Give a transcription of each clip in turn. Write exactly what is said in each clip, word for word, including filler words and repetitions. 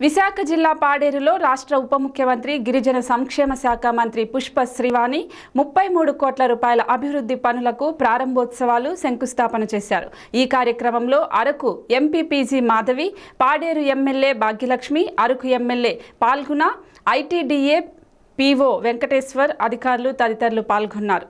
విశాఖ జిల్లా పాడేరులో రాష్ట్ర ఉప ముఖ్యమంత్రి గిరిజన సంక్షేమ శాఖ మంత్రి పుష్ప శ్రీవాణి ముప్పై మూడు కోట్ల రూపాయల అభివృద్ధి పనులకు ప్రారంభోత్సవాలు శంకుస్థాపన చేశారు। ఈ కార్యక్రమంలో Araku MP PG Madhavi, Paderu MLA Bhagyalakshmi, Araku MLA పాల్గొన, ఐటీడీఏ పీఓ వెంకటేశ్వర్ అధికారులు తదితరులు పాల్గొన్నారు।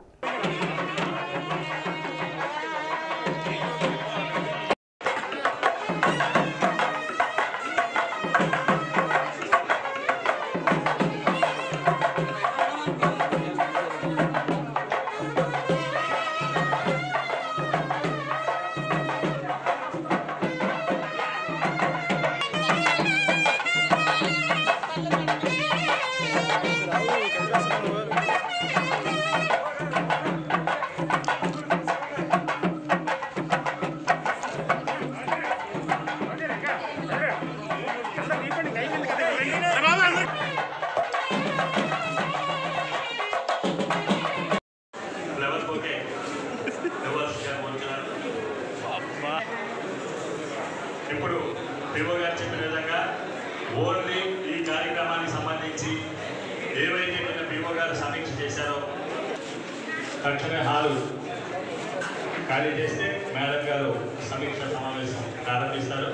ఇప్పుడు పిఓ గారు చెప్పిన విధంగా ఓన్లీ ఈ కార్యక్రమానికి సంబంధించి ఏవైతే నిన్న పిఓ గారు సమీక్ష చేశారో తక్షణమే హాలు ఖాళీ చేస్తే మేడం గారు సమీక్ష సమావేశం ప్రారంభిస్తారు।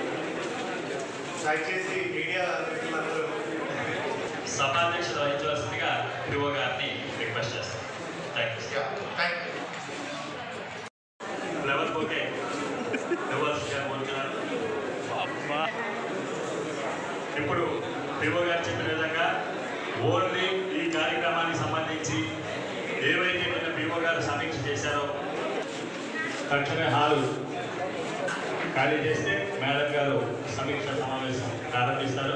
దయచేసి మీడియా సభాధ్యక్షత వహించవలసిందిగా పిఓ గారిని రిక్వెస్ట్ చేస్తాం। Thank you thank you level okay ఇప్పుడు పిఓ గారు చెప్పిన విధంగా ఓన్లీ ఈ కార్యక్రమానికి సంబంధించి ఏవైతే నిన్న పిఓ గారు సమీక్ష చేశారో తక్షణమే హాలు ఖాళీ చేస్తే మేడం గారు సమీక్ష సమావేశం ప్రారంభిస్తారు।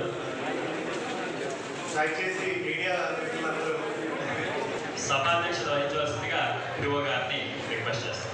దయచేసి మీడియా సభాధ్యక్షత వహించవలసిందిగా పిఓ గారిని రిక్వెస్ట్ చేస్తాం।